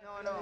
No, no.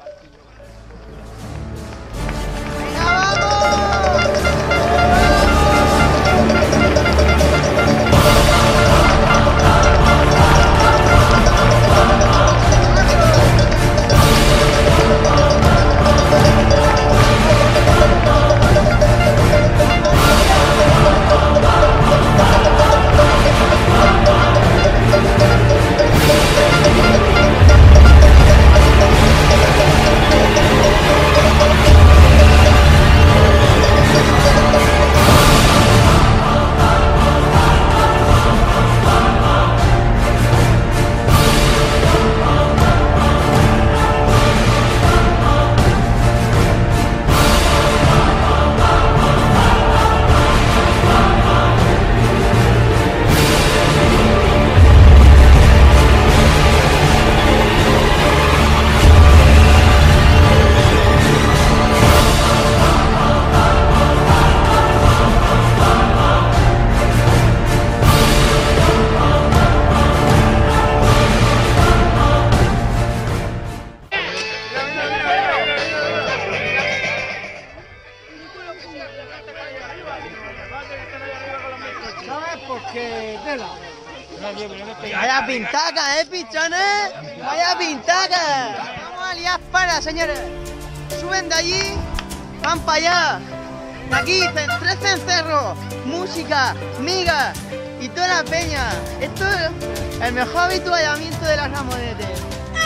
Vaya pintaca, pichones. Vaya pintaca. Vamos a liar para, señores. Suben de allí, van para allá. De aquí, 3 cencerros, música, migas y toda la peña. Esto es el mejor habituallamiento de las Ramonetes.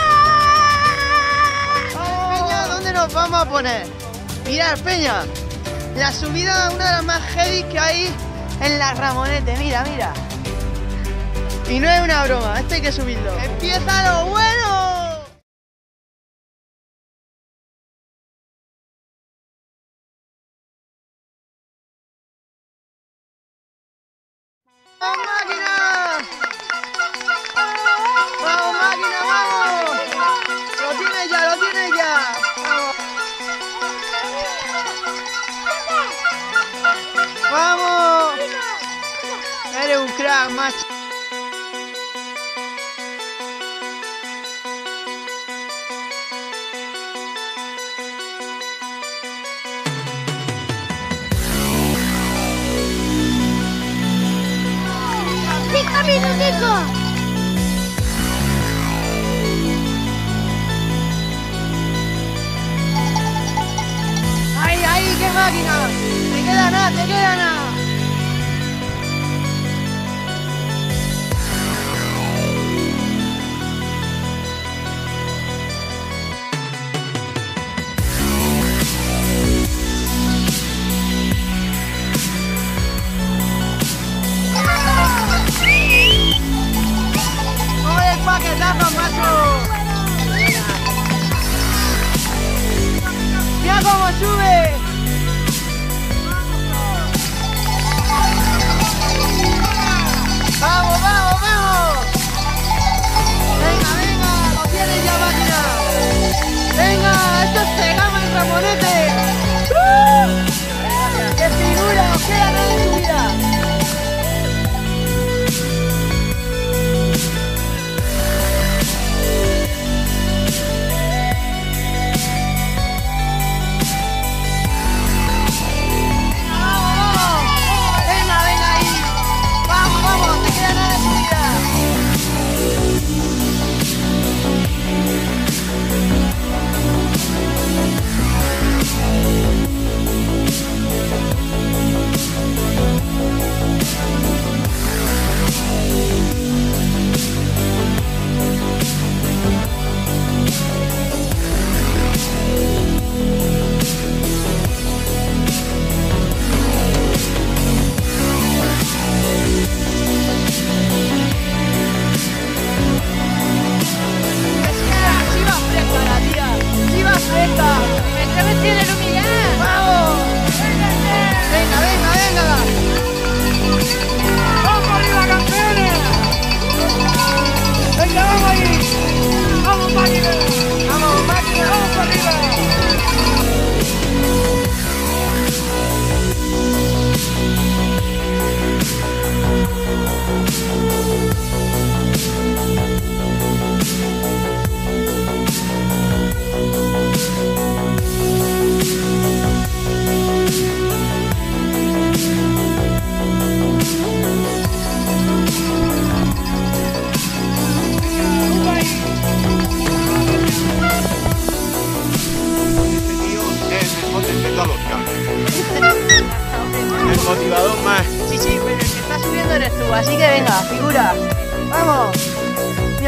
Peña, ¿dónde nos vamos a poner? Mirad, Peña, la subida, una de las más heavy que hay en las Ramonetes. Mira, mira. Y no es una broma, esto hay que subirlo. ¡Empieza lo bueno! ¡Vamos, máquina! ¡Vamos, máquina, vamos! ¡Lo tienes ya, lo tienes ya! ¡Vamos! ¡Vamos! Eres un crack, macho. ¡Ay, ay, qué máquina! ¡Te queda nada, te queda nada! ¡Paquetazo, macho! ¡Mira cómo sube! ¡Vamos, vamos, vamos! ¡Venga, venga! ¡Lo tienes ya, máquina! ¡Venga! ¡Esto se llama el Ramonete! ¡Qué figura! ¡Os queda nada de subida!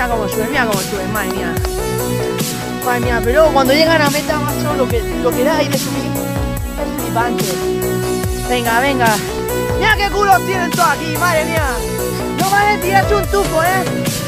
mira cómo suben, madre mía. Madre mía, pero cuando llegan a meta, macho, lo que da ahí de subir es flipante. Venga, venga. Mira qué culos tienen todos aquí, madre mía. No vale tirarse un tufo,